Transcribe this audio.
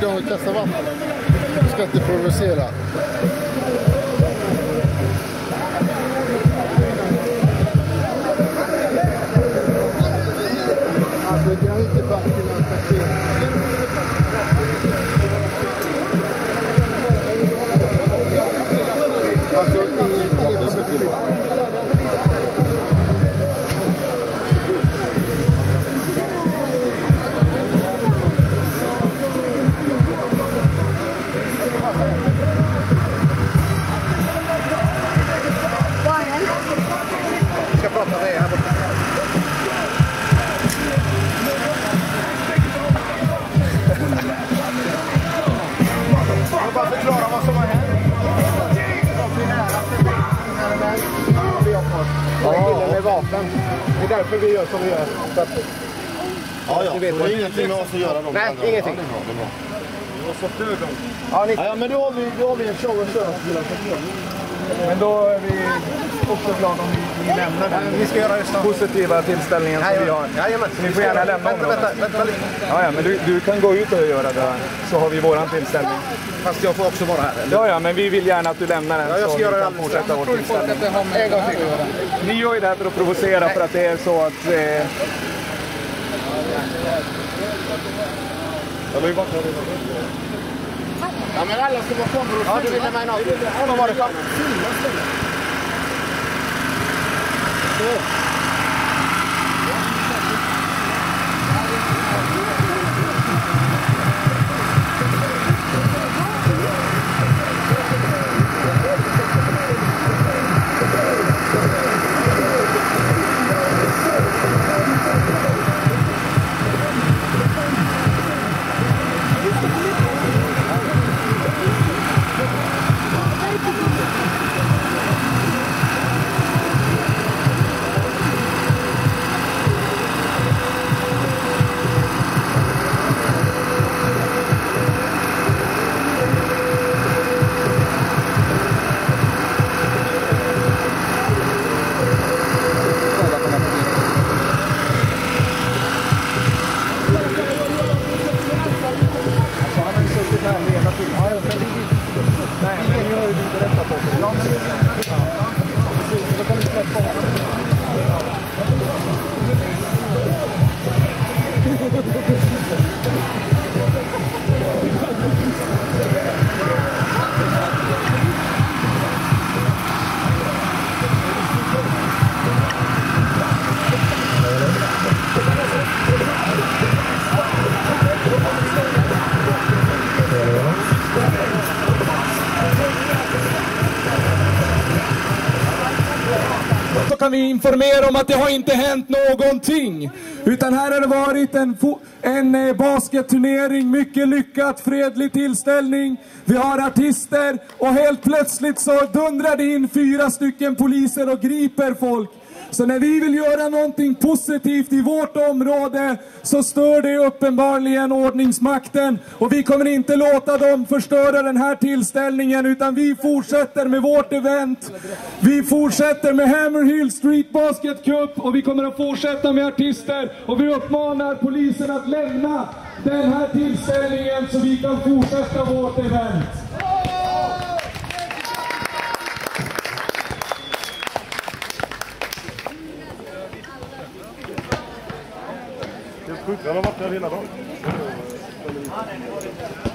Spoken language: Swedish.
ska vi kasta vatten. Du ska inte provocera. Alltså, jag har inte backen att passera. Alltså, prata med dig här borta. Jag bara förklara vad som har hänt. Ja, med vapen. Det är därför vi gör som vi gör. Ja, ja. Det är ingenting med oss att göra. Nej, ingenting. Ja, men då har vi en show och kör. Men då är vi också glada om vi lämnar den. Vi ska göra det positiva tillställningen som vi har. Så ni får gärna lämna området. Vänta. Ja, men du kan gå ut och göra det. Så har vi våran tillställning. Fast jag får också vara här. Eller? Ja, men vi vill gärna att du lämnar den. Ja, jag ska göra det. Fortsätta vår tillställning. Ni gör ju det här för att provocera för att det är så att... Ja, men alla ska vara kvar. Ja, du vill med något. Ja, var det klart. Kan vi informera om att det har inte hänt någonting. Utan här har det varit en basketturnering, mycket lyckat, fredlig tillställning. Vi har artister och helt plötsligt så dundrar det in 4 stycken poliser och griper folk. Så när vi vill göra någonting positivt i vårt område så stör det uppenbarligen ordningsmakten. Och vi kommer inte låta dem förstöra den här tillställningen utan vi fortsätter med vårt event. Vi fortsätter med Hammerhill Street Basket Cup och vi kommer att fortsätta med artister. Och vi uppmanar polisen att lämna den här tillställningen så vi kan fortsätta vårt event. Han har varit där hela dagen.